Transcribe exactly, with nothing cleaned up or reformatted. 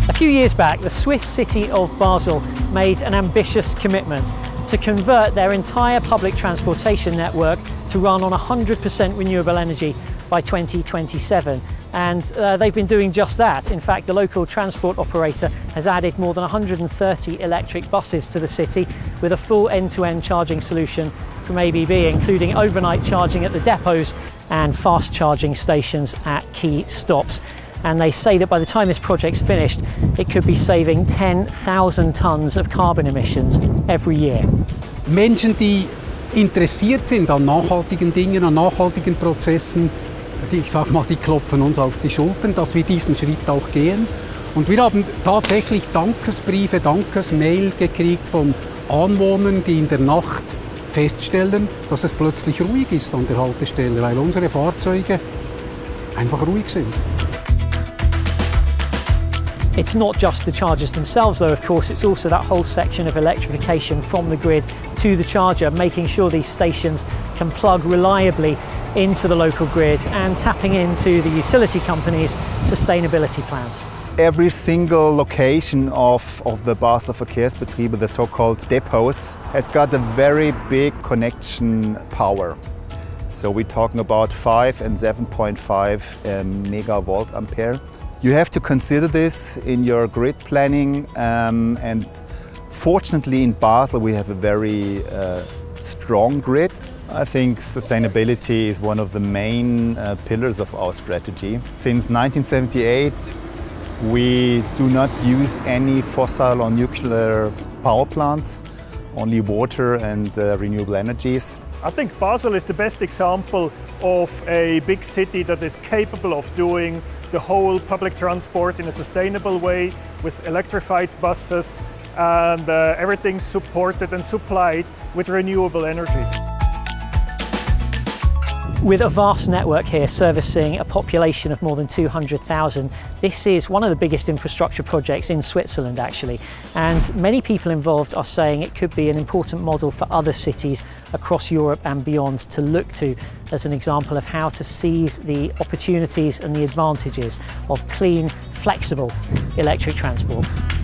A few years back, the Swiss city of Basel made an ambitious commitment to convert their entire public transportation network to run on one hundred percent renewable energy by twenty twenty-seven. And uh, they've been doing just that. In fact, the local transport operator has added more than one hundred thirty electric buses to the city with a full end-to-end charging solution from A B B, including overnight charging at the depots and fast charging stations at key stops. And they say that by the time this project's finished, it could be saving ten thousand tons of carbon emissions every year. Menschen, die interessiert sind an nachhaltigen Dingen, an nachhaltigen Prozessen, die, ich sag mal, die klopfen uns auf die Schultern, dass wir diesen Schritt auch gehen. Und wir haben tatsächlich Dankesbriefe, Dankesmail gekriegt von Anwohnern, die in der Nacht feststellen, dass es plötzlich ruhig ist an der Haltestelle, weil unsere Fahrzeuge einfach ruhig sind. It's not just the chargers themselves though, of course, it's also that whole section of electrification from the grid to the charger, making sure these stations can plug reliably into the local grid and tapping into the utility companies' sustainability plans. Every single location of, of the Basler Verkehrsbetriebe, the so-called depots, has got a very big connection power. So we're talking about five and seven point five um, megavolt ampere. You have to consider this in your grid planning, um, and fortunately in Basel we have a very uh, strong grid. I think sustainability is one of the main uh, pillars of our strategy. Since nineteen seventy-eight we do not use any fossil or nuclear power plants, only water and uh, renewable energies. I think Basel is the best example of a big city that is capable of doing the whole public transport in a sustainable way with electrified buses and uh, everything supported and supplied with renewable energy. With a vast network here servicing a population of more than two hundred thousand, this is one of the biggest infrastructure projects in Switzerland actually, and many people involved are saying it could be an important model for other cities across Europe and beyond to look to as an example of how to seize the opportunities and the advantages of clean, flexible electric transport.